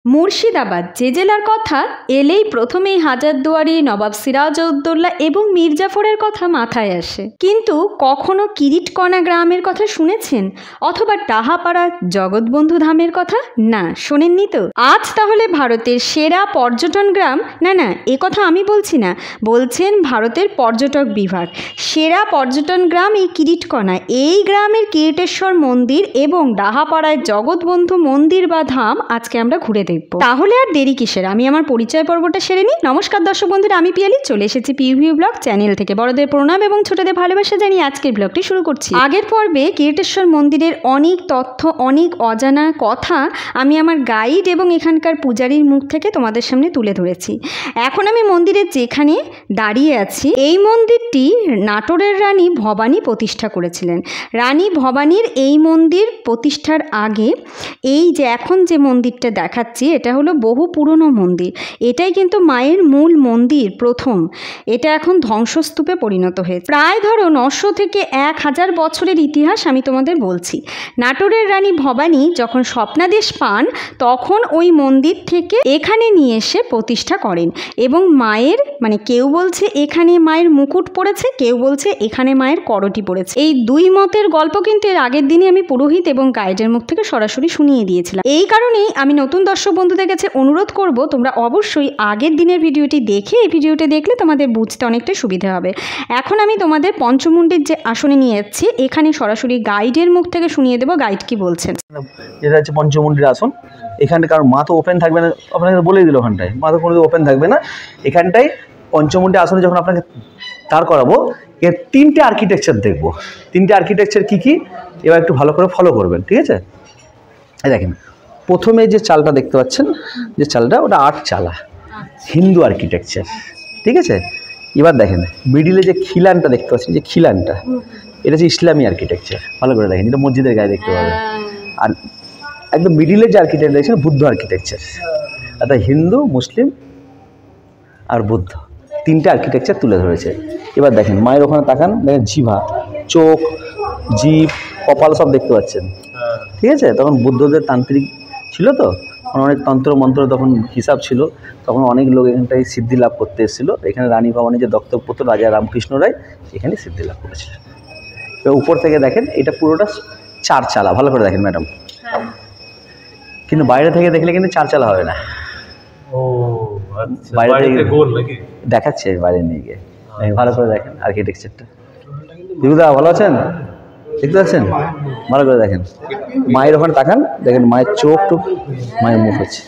মুর্শিদাবাদ যে জেলার কথা এলেই প্রথমেই হাজারদুয়ারি, নবাব সিরাজউদ্দৌলা এবং মীরজাফরের কথা মাথায় আসে। কিন্তু কখনো কিরিটকণা গ্রামের কথা শুনেছেন? অথবা টাহাপাড়া জগৎবন্ধু ধামের কথা? না, শোনেননি তো। আজ তাহলে ভারতের সেরা পর্যটন গ্রাম, না এ কথা আমি বলছি না, বলছেন ভারতের পর্যটক বিভাগ, সেরা পর্যটন গ্রাম এই কিরিটকণা। এই গ্রামের কিরিটেশ্বর মন্দির এবং ডাহাপাড়ায় জগৎবন্ধু মন্দির বা ধাম আজকে আমরা ঘুরে দেখব। তাহলে আর দেরি কিসের, আমি আমার পরিচয় পর্বটা সেরে নিই। নমস্কার দর্শক বন্ধুরা, আমি পিয়ালি, চলে এসেছি পিভিউ ব্লগ চ্যানেল থেকে। বড়দের প্রণাম এবং ছোটদের ভালোবাসা জানিয়ে আজকের ব্লগটি শুরু করছি। আগের পর্বে কিরিটেশ্বর মন্দিরের অনেক তথ্য, অনেক অজানা কথা আমি আমার গাইড এবং এখানকার পূজারীর মুখ থেকে তোমাদের সামনে তুলে ধরেছি। এখন আমি মন্দিরের যেখানে দাঁড়িয়ে আছি, এই মন্দিরটি নাটোরের রানী ভবানী প্রতিষ্ঠা করেছিলেন। রানী ভবানীর এই মন্দির প্রতিষ্ঠার আগে এই যে এখন যে মন্দিরটা দেখাচ্ছি, এটা হলো বহু পুরনো মন্দির। এটাই কিন্তু মায়ের মূল মন্দির প্রথম। এটা এখন ধ্বংসস্তূপে পরিণত হয়েছে। প্রায় ধরো 900 থেকে 1000 বছরের ইতিহাস আমি তোমাদের বলছি। নাটোরের রানী ভবানী যখন স্বপ্নাদেশ পান, তখন ওই মন্দির থেকে এখানে নিয়ে এসে প্রতিষ্ঠা করেন এবং মায়ের কেউ বলছে এখানে মায়ের মুকুট পড়েছে, কেউ বলছে এখানে মায়ের করটি পড়েছে। এই দুই মতের গল্প কিন্তু এর আগের দিনে আমি পুরোহিত এবং গাইডের মুখ থেকে সরাসরি শুনিয়ে দিয়েছিলাম। এই কারণেই আমি নতুন দর্শক বন্ধুদের কাছে অনুরোধ করব, তোমরা অবশ্যই আগের দিনের ভিডিওটি দেখে এই ভিডিওটি দেখলে তোমাদের বুঝতে অনেকটা সুবিধা হবে। এখন আমি তোমাদের পঞ্চমুণ্ডীর যে আসনে নিয়ে যাচ্ছি, এখানে সরাসরি গাইডের মুখ থেকে শুনিয়ে দেবো গাইড কি বলছেন। এটা হচ্ছে পঞ্চমুণ্ডীর আসন। এখানে কারণ মা তো ওপেন থাকবে না, আপনাকে বলেই দিল ওখানটায় মা তো কোনো ওপেন থাকবে না। এখানটায় পঞ্চমুণ্ডী আসনে যখন আপনাকে দাঁড় করাবো, এর 3টে আর্কিটেকচার দেখবো। 3টে আর্কিটেকচার কী কী এবার একটু ভালো করে ফলো করবেন, ঠিক আছে? এই দেখেন, প্রথমে যে চালটা দেখতে পাচ্ছেন, যে চালটা ওটা 8 চালা হিন্দু আর্কিটেকচার, ঠিক আছে? এবার দেখেন মিডিলে যে খিলানটা দেখতে পাচ্ছেন, যে খিলানটা, এটা হচ্ছে ইসলামী আর্কিটেকচার। ভালো করে দেখেন, এটা মসজিদের গায়ে দেখতে পাবেন। আর একদম মিডিলে যে আর্কিটেকচার দেখছেন বুদ্ধ আর্কিটেকচার, অর্থাৎ হিন্দু, মুসলিম আর বুদ্ধ 3টে আর্কিটেকচার তুলে ধরেছে। এবার দেখেন মায়ের ওখানে তাকান, দেখেন জিভা, চোখ, জিভ, কপাল সব দেখতে পাচ্ছেন, ঠিক আছে? তখন বুদ্ধদের তান্ত্রিক ছিল তো, অনেক তন্ত্র মন্ত্র তখন হিসাব ছিল, তখন অনেক লোক এখানটায় সিদ্ধি লাভ করতে এসেছিল। এখানে রানী ভবানী যে দত্তপুত্র রাজা রামকৃষ্ণ রায় এখানে সিদ্ধি লাভ করেছিলেন। এবার উপর থেকে দেখেন, এটা পুরোটা 4 চালা। ভালো করে দেখেন ম্যাডাম, কিন্তু বাইরে থেকে দেখলে কিন্তু 4 চালা হবে না। বাইরে থেকে দেখাচ্ছে, বাইরে নিয়ে গিয়ে ভালো করে দেখেন আর্কিটেকচারটা। দিদা ভালো আছেন? দেখতে পাচ্ছেন? ভালো করে দেখেন, মায়ের ওখানে তাকান, দেখেন মায়ের চোখ টুক, মায়ের মুখ হচ্ছে।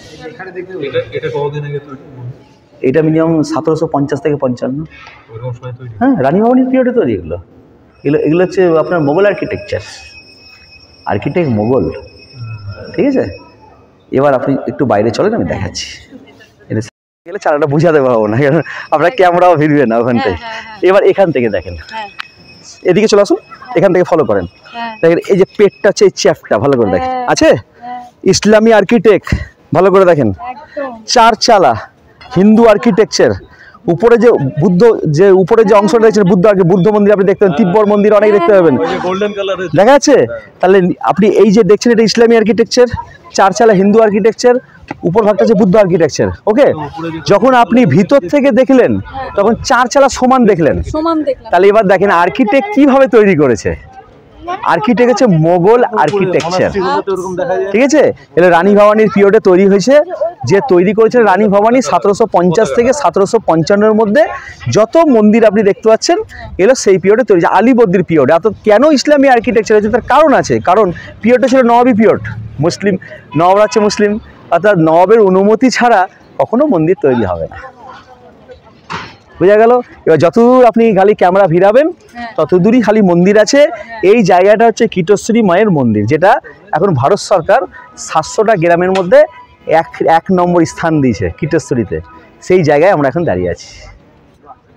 এটা মিনিমাম 1750 থেকে 55। হ্যাঁ, রানী ভবানীর পিরিয়ডে তৈরি এগুলো। এগুলো হচ্ছে আপনার মোগল আর্কিটেকচার, আর্কিটেক্ট মোগল, ঠিক আছে? এবার আপনি একটু বাইরে চলেন, আমি দেখাচ্ছি। এটা গেলে চালাটা বুঝাতে পারবো না, কারণ আপনার ক্যামেরাও ভিড়বে না ওখানটায়। এবার এখান থেকে দেখেন, এদিকে চলে আসুন, এখান থেকে ফলো করেন। দেখেন এই যে পেটটা হচ্ছে, এই চ্যাপটা ভালো করে দেখেন আছে, ইসলামী আর্কিটেক্ট। ভালো করে দেখেন, 4 চালা হিন্দু আর্কিটেকচার। উপরে যে বুদ্ধ, যে উপরে যে অংশটা দেখছেন বুদ্ধ মন্দির আপনি দেখতে পাবেন, তিব্বর মন্দির অনেক দেখতে পাবেন, দেখা যাচ্ছে? তাহলে আপনি এই যে দেখছেন, এটা ইসলামী আর্কিটেকচার, 4 চালা হিন্দু আর্কিটেকচার, উপর ভাগটা হচ্ছে বুদ্ধ আর্কিটেকচার। ওকে, যখন আপনি ভিতর থেকে দেখলেন তখন 4 চালা সমান দেখলেন। তাহলে এবার দেখেন আর্কিটেক্ট কিভাবে তৈরি করেছে। আর্কিটেক্ট হচ্ছে মোগল আর্কিটেকচার, ঠিক আছে? এটা রানী ভবানীর পিরিয়ডে তৈরি হয়েছে। যে তৈরি করেছে রানী ভবানী 1750 থেকে 1755-এর মধ্যে যত মন্দির আপনি দেখতে পাচ্ছেন, এগুলো সেই পিরিয়ডে তৈরি, আলীবর্দীর পিরিয়ডে। অর্থাৎ কেন ইসলামী আর্কিটেকচার হয়েছে তার কারণ আছে, কারণ পিরিয়ডটা ছিল নবাবী পিরিয়ড, মুসলিম নবাবরা হচ্ছে মুসলিম, অর্থাৎ নবাবের অনুমতি ছাড়া কখনো মন্দির তৈরি হবে না। বোঝা গেল? এবার যতদূর আপনি খালি ক্যামেরা ভিড়াবেন ততদূরই খালি মন্দির আছে। এই জায়গাটা হচ্ছে কিটোশ্বরী মায়ের মন্দির, যেটা এখন ভারত সরকার 700টা গ্রামের মধ্যে এক নম্বর স্থান দিয়েছে কিটোশ্বরীতে। সেই জায়গায় আমরা এখন দাঁড়িয়ে আছি।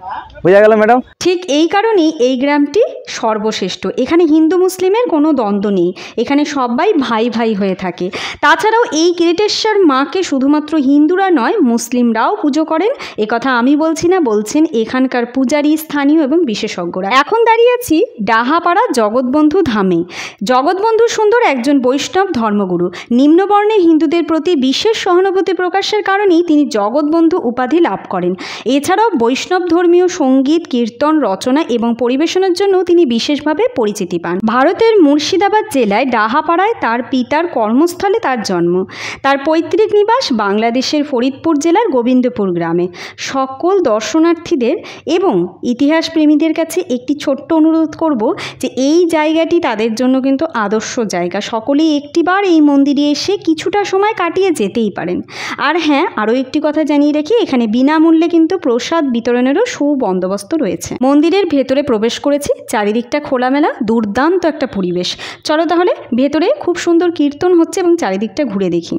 বোঝা গেল ম্যাডাম? ঠিক এই কারণেই এই গ্রামটি সর্বশ্রেষ্ঠ। এখানে হিন্দু মুসলিমের কোনো দ্বন্দ্ব নেই, এখানে সবাই ভাই ভাই হয়ে থাকে। তাছাড়াও এই কিরিটেশ্বর মাকে শুধুমাত্র হিন্দুরা নয়, মুসলিমরাও পুজো করেন। একথা আমি বলছি না, বলছেন এখানকার পূজারী, স্থানীয় এবং বিশেষজ্ঞরা। এখন দাঁড়িয়ে আছি ডাহাপাড়া জগৎবন্ধু ধামে। জগৎবন্ধু সুন্দর একজন বৈষ্ণব ধর্মগুরু। নিম্নবর্ণের হিন্দুদের প্রতি বিশেষ সহানুভূতি প্রকাশের কারণেই তিনি জগৎবন্ধু উপাধি লাভ করেন। এছাড়াও বৈষ্ণব ধর্মীয় সঙ্গীত, কীর্তন রচনা এবং পরিবেশনের জন্য তিনি বিশেষভাবে পরিচিতি পান। ভারতের মুর্শিদাবাদ জেলায় ডাহাপাড়ায় তার পিতার কর্মস্থলে তার জন্ম। তার পৈতৃক নিবাস বাংলাদেশের ফরিদপুর জেলার গোবিন্দপুর গ্রামে। সকল দর্শনার্থীদের এবং ইতিহাস প্রেমীদের কাছে একটি ছোট্ট অনুরোধ করব যে এই জায়গাটি তাদের জন্য কিন্তু আদর্শ জায়গা। সকলেই একটিবার এই মন্দিরে এসে কিছুটা সময় কাটিয়ে যেতেই পারেন। আর হ্যাঁ, আরও একটি কথা জানিয়ে রাখি, এখানে বিনামূল্যে কিন্তু প্রসাদ বিতরণেরও সুবন্দোবস্ত রয়েছে। মন্দিরের ভেতরে প্রবেশ করেছি, চারিদিকটা খোলামেলা, দুর্দান্ত একটা পরিবেশ। চলো তাহলে ভেতরে খুব সুন্দর কীর্তন হচ্ছে এবং চারিদিকটা ঘুরে দেখি।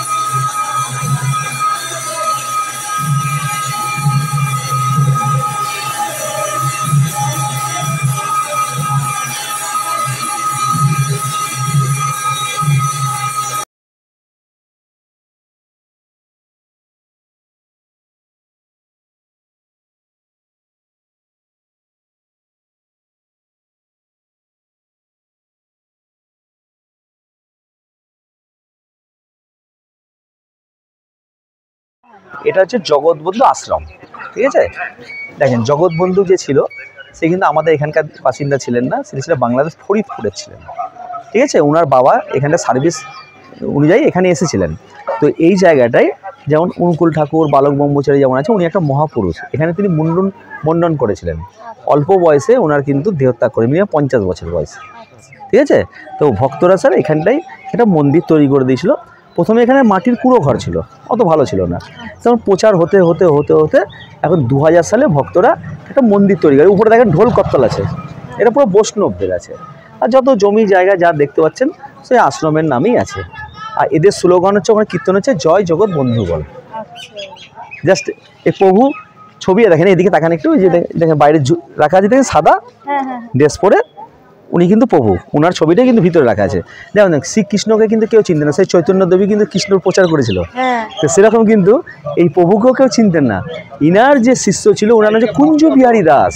এটা হচ্ছে জগৎবন্ধু আশ্রম, ঠিক আছে? দেখেন, জগৎবন্ধু যে ছিল সে কিন্তু আমাদের এখানকার বাসিন্দা ছিলেন না, সে ছিল বাংলাদেশ ফরিদপুরের ছিলেন, ঠিক আছে? ওনার বাবা এখানটা সার্ভিস অনুযায়ী এখানে এসেছিলেন। তো এই জায়গাটায় যেমন অনুকূল ঠাকুর, বালক ব্রহ্মচারী যেমন আছে, উনি একটা মহাপুরুষ। এখানে তিনি মুন্ডন করেছিলেন। অল্প বয়সে ওনার কিন্তু দেহত্যাগ করে, মিনিমাম 50 বছর বয়সে, ঠিক আছে? তো ভক্তরা স্যার এখানটায় একটা মন্দির তৈরি করে দিয়েছিল। প্রথমে এখানে মাটির কুঁড়ো ঘর ছিল, অত ভালো ছিল না। তখন প্রচার হতে হতে হতে হতে এখন 2000 সালে ভক্তরা একটা মন্দির তৈরি করে। উপরে দেখেন ঢোল করতাল আছে, এটা পুরো বৈষ্ণবদের আছে। আর যত জমি জায়গা যা দেখতে পাচ্ছেন সেই আশ্রমের নামেই আছে। আর এদের স্লোগান হচ্ছে, ওখানে কীর্তন হচ্ছে জয় জগৎ বন্ধু বল। জাস্ট এই প্রভু ছবি দেখেন, এদিকে তাকান একটু, যে দেখেন বাইরে রাখা আছে, দেখেন সাদা ড্রেস পরে, উনি কিন্তু প্রভু, ওনার ছবিটা কিন্তু ভিতরে রাখা আছে। যেমন শ্রীকৃষ্ণকে কিন্তু কেউ চিনতেন না, সেই চৈতন্য দেবী কিন্তু কৃষ্ণর প্রচার করেছিল। তো সেরকম কিন্তু এই প্রভুকেও কেউ চিনতেন না। ইনার যে শিষ্য ছিল, ওনার নাম হচ্ছে কুঞ্জ বিহারী দাস।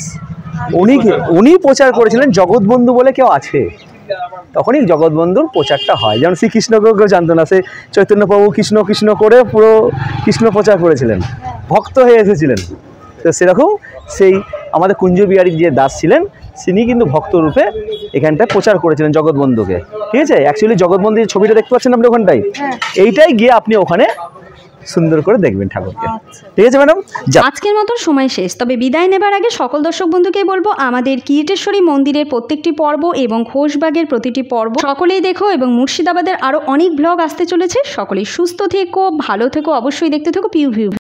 উনি প্রচার করেছিলেন জগৎবন্ধু বলে কেউ আছে, তখনই জগৎবন্ধুর প্রচারটা হয়। যেমন শ্রীকৃষ্ণকেও কেউ জানতো না, সে চৈতন্য প্রভু কৃষ্ণ কৃষ্ণ করে পুরো কৃষ্ণ প্রচার করেছিলেন, ভক্ত হয়ে এসেছিলেন। তো সেরকম সেই আমাদের কুঞ্জ বিহারী যে দাস ছিলেন, তিনি কিন্তু ভক্তরূপে এখানটায় প্রচার করেছিলেন জগৎবন্ধুকে, ঠিক আছে? অ্যাকচুয়ালি জগৎবন্ধুর ছবিটা দেখতে পাচ্ছেন আপনি ওখানটাই, এইটাই গিয়ে আপনি ওখানে সুন্দর করে দেখবেন ঠাকুরকে, ঠিক আছে ম্যাডাম? আজকের মতো সময় শেষ, তবে বিদায় নেবার আগে সকল দর্শক বন্ধুকে বলবো আমাদের কিরিটেশ্বরী মন্দিরের প্রত্যেকটি পর্ব এবং ঘোষবাগের প্রতিটি পর্ব সকলেই দেখো, এবং মুর্শিদাবাদের আরও অনেক ব্লগ আসতে চলেছে। সকলেই সুস্থ থেকো, ভালো থেকো, অবশ্যই দেখতে থেকো পিউ ভিউ।